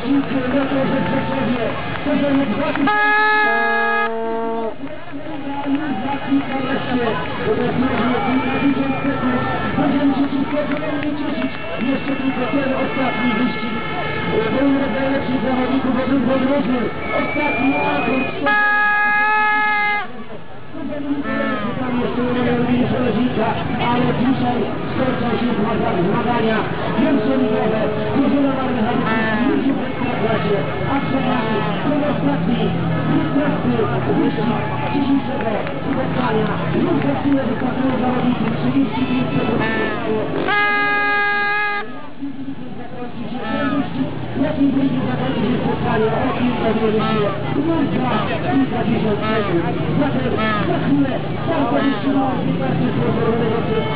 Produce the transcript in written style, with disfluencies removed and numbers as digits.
Jeszcze tylko ten ostatni wyścig. Był od najlepszych zawodników obydwu drużyn. Ostatni akord. Tam jeszcze nie robili przełożnika, ale dzisiaj skończą się zmagania pierwszoligowe. Drużyna Marynarki już w Ekstraklasie, a przed nami ten ostatni, 15 wyścig dzisiejszego spotkania. Już za chwilę wystartują zawodnicy 35 sekund. Jaki wynik zakończy się spotkanie o kilka minut, kilkadziesiąt sekund. Zatem za chwilę bardzo wytrzymał wystarczy pozorowanego przez